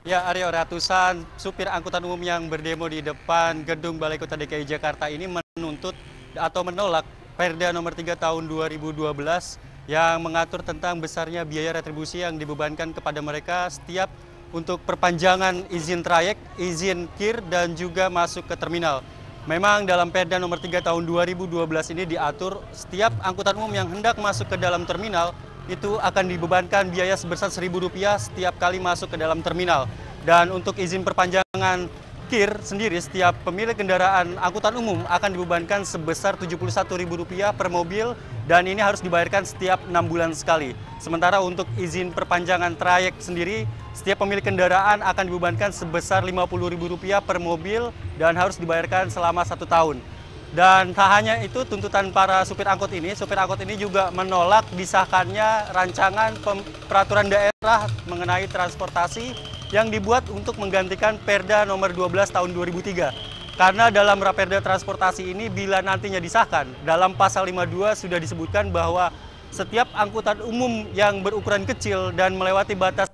Ya, Aryo, ratusan supir angkutan umum yang berdemo di depan gedung Balai Kota DKI Jakarta ini menuntut atau menolak Perda Nomor 3 Tahun 2012 yang mengatur tentang besarnya biaya retribusi yang dibebankan kepada mereka setiap untuk perpanjangan izin trayek, izin KIR, dan juga masuk ke terminal. Memang dalam Perda Nomor 3 Tahun 2012 ini diatur setiap angkutan umum yang hendak masuk ke dalam terminal itu akan dibebankan biaya sebesar Rp1.000 setiap kali masuk ke dalam terminal. Dan untuk izin perpanjangan KIR sendiri, setiap pemilik kendaraan angkutan umum akan dibebankan sebesar Rp71.000 per mobil, dan ini harus dibayarkan setiap 6 bulan sekali. Sementara untuk izin perpanjangan trayek sendiri, setiap pemilik kendaraan akan dibebankan sebesar Rp50.000 per mobil dan harus dibayarkan selama 1 tahun. Dan tak hanya itu, tuntutan para supir angkot ini juga menolak disahkannya rancangan peraturan daerah mengenai transportasi yang dibuat untuk menggantikan Perda Nomor 12 Tahun 2003. Karena dalam Raperda Transportasi ini bila nantinya disahkan, dalam pasal 52 sudah disebutkan bahwa setiap angkutan umum yang berukuran kecil dan melewati batas